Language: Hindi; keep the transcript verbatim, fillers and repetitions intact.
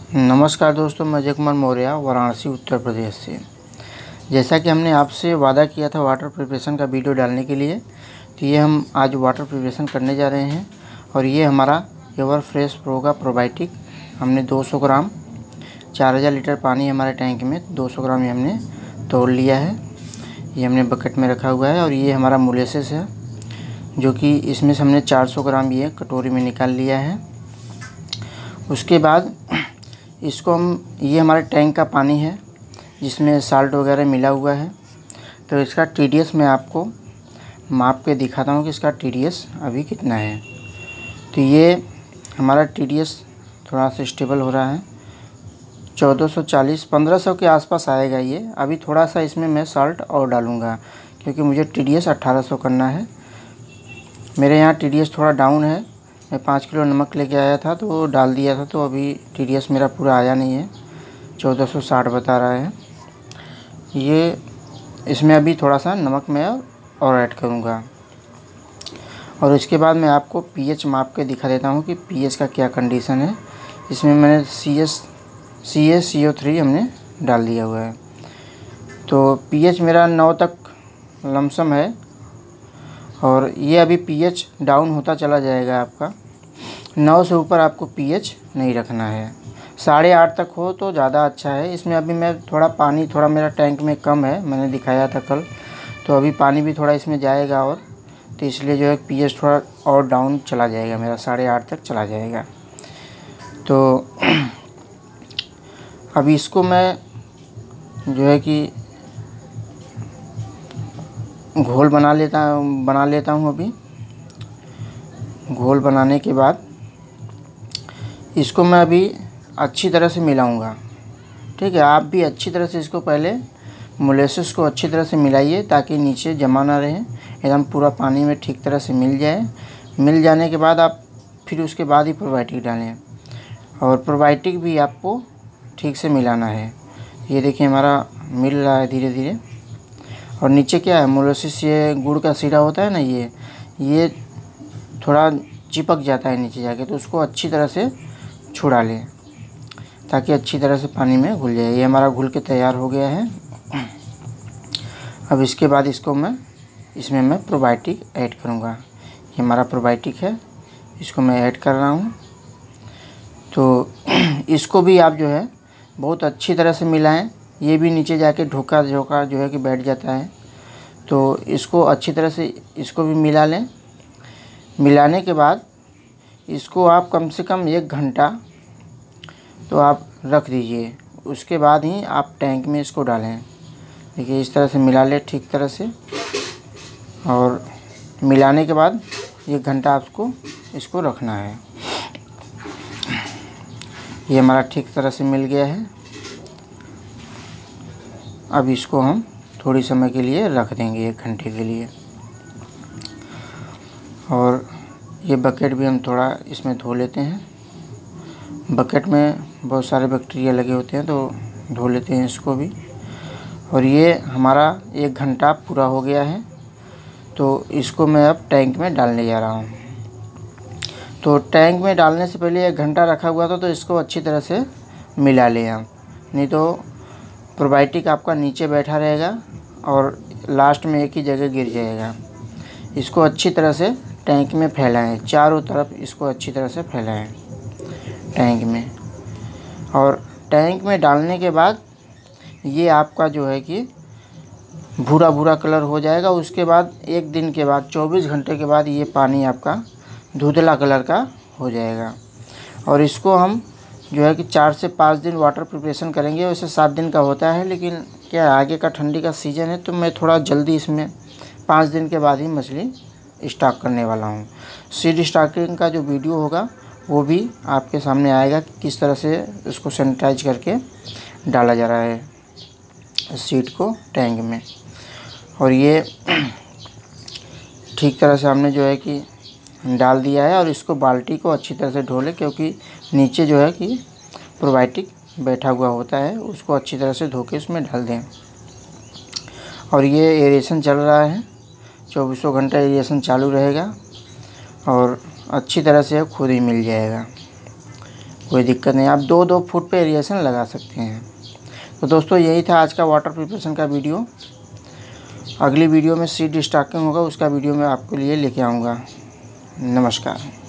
नमस्कार दोस्तों, मैं अजय कुमार मौर्य, वाराणसी उत्तर प्रदेश से। जैसा कि हमने आपसे वादा किया था वाटर प्रिपरेशन का वीडियो डालने के लिए, तो ये हम आज वाटर प्रिपरेशन करने जा रहे हैं। और ये हमारा एवर फ्रेश प्रो का प्रोबायोटिक हमने दो सौ ग्राम चार हज़ार लीटर पानी हमारे टैंक में दो सौ ग्राम ये हमने तोड़ लिया है। ये हमने बकेट में रखा हुआ है। और ये हमारा मोलेसेस है जो कि इसमें से हमने चार सौ ग्राम ये कटोरी में निकाल लिया है। उसके बाद इसको हम, ये हमारे टैंक का पानी है जिसमें साल्ट वगैरह मिला हुआ है। तो इसका टी डी एस मैं आपको माप के दिखाता हूँ कि इसका टी डी एस अभी कितना है। तो ये हमारा टी डी एस थोड़ा सा स्टेबल हो रहा है, चौदह सौ चालीस पंद्रह सौ के आसपास आएगा ये। अभी थोड़ा सा इसमें मैं साल्ट और डालूँगा क्योंकि मुझे टी डी एस अट्ठारह सौ करना है। मेरे यहाँ टी डी एस थोड़ा डाउन है। मैं पाँच किलो नमक लेके आया था तो डाल दिया था, तो अभी टी डी एस मेरा पूरा आया नहीं है, चौदह सौ साठ बता रहा है ये। इसमें अभी थोड़ा सा नमक मैं और ऐड करूँगा। और इसके बाद मैं आपको पी एच माप के दिखा देता हूँ कि पी एच का क्या कंडीशन है। इसमें मैंने सी एस सी ए सी ओ थ्री हमने डाल दिया हुआ है। तो पी एच मेरा नौ तक लमसम है। और ये अभी पी एच डाउन होता चला जाएगा आपका। नौ से ऊपर आपको पी एच नहीं रखना है, साढ़े आठ तक हो तो ज़्यादा अच्छा है। इसमें अभी मैं थोड़ा पानी थोड़ा मेरा टैंक में कम है, मैंने दिखाया था कल, तो अभी पानी भी थोड़ा इसमें जाएगा और तो इसलिए जो है पी एच थोड़ा और डाउन चला जाएगा, मेरा साढ़े आठ तक चला जाएगा। तो अभी इसको मैं जो है कि घोल बना लेता बना लेता हूँ। अभी घोल बनाने के बाद इसको मैं अभी अच्छी तरह से मिलाऊंगा। ठीक है, आप भी अच्छी तरह से इसको पहले मोलेसेस को अच्छी तरह से मिलाइए ताकि नीचे जमा ना रहे, एकदम पूरा पानी में ठीक तरह से मिल जाए। मिल जाने के बाद आप फिर उसके बाद ही प्रोबायोटिक डालें। और प्रोबायोटिक भी आपको ठीक से मिलाना है। ये देखिए हमारा मिल रहा है धीरे धीरे। और नीचे क्या है, मोलेसेस ये गुड़ का सीरा होता है ना, ये ये थोड़ा चिपक जाता है नीचे जाके, तो उसको अच्छी तरह से छुड़ा लें ताकि अच्छी तरह से पानी में घुल जाए। ये हमारा घुल के तैयार हो गया है। अब इसके बाद इसको मैं इसमें मैं प्रोबायोटिक ऐड करूँगा। ये हमारा प्रोबायोटिक है, इसको मैं ऐड कर रहा हूँ। तो इसको भी आप जो है बहुत अच्छी तरह से मिलाएं। ये भी नीचे जाके ढोका झोंका जो है कि बैठ जाता है, तो इसको अच्छी तरह से इसको भी मिला लें। मिलाने के बाद इसको आप कम से कम एक घंटा तो आप रख दीजिए। उसके बाद ही आप टैंक में इसको डालें। देखिए इस तरह से मिला लें ठीक तरह से। और मिलाने के बाद एक घंटा आपको इसको रखना है। ये हमारा ठीक तरह से मिल गया है। अब इसको हम थोड़ी समय के लिए रख देंगे, एक घंटे के लिए। और ये बकेट भी हम थोड़ा इसमें धो लेते हैं। बकेट में बहुत सारे बैक्टीरिया लगे होते हैं तो धो लेते हैं इसको भी। और ये हमारा एक घंटा पूरा हो गया है, तो इसको मैं अब टैंक में डालने जा रहा हूँ। तो टैंक में डालने से पहले एक घंटा रखा हुआ था, तो इसको अच्छी तरह से मिला लें आप, नहीं तो प्रोबायोटिक आपका नीचे बैठा रहेगा और लास्ट में एक ही जगह गिर जाएगा। इसको अच्छी तरह से टैंक में फैलाएं, चारों तरफ इसको अच्छी तरह से फैलाएं टैंक में। और टैंक में डालने के बाद ये आपका जो है कि भूरा भूरा कलर हो जाएगा। उसके बाद एक दिन के बाद चौबीस घंटे के बाद ये पानी आपका धुंधला कलर का हो जाएगा। और इसको हम जो है कि चार से पाँच दिन वाटर प्रिपरेशन करेंगे। वैसे सात दिन का होता है, लेकिन क्या आगे का ठंडी का सीज़न है तो मैं थोड़ा जल्दी इसमें पाँच दिन के बाद ही मछली स्टॉक करने वाला हूँ। सीड स्टॉकिंग का जो वीडियो होगा वो भी आपके सामने आएगा, किस तरह से उसको सैनिटाइज करके डाला जा रहा है सीड को टैंक में। और ये ठीक तरह से हमने जो है कि डाल दिया है। और इसको बाल्टी को अच्छी तरह से धो लें, क्योंकि नीचे जो है कि प्रोबायोटिक बैठा हुआ होता है, उसको अच्छी तरह से धो के इसमें डाल दें। और ये एरेशन चल रहा है, चौबीसों घंटा एरेशन चालू रहेगा और अच्छी तरह से खुद ही मिल जाएगा। कोई दिक्कत नहीं, आप दो दो फुट पे एरिएशन लगा सकते हैं। तो दोस्तों यही था आज का वाटर प्रिपरेशन का वीडियो। अगली वीडियो में सीड स्टॉकिंग होगा, उसका वीडियो मैं आपके लिए लेके आऊँगा। नमस्कार।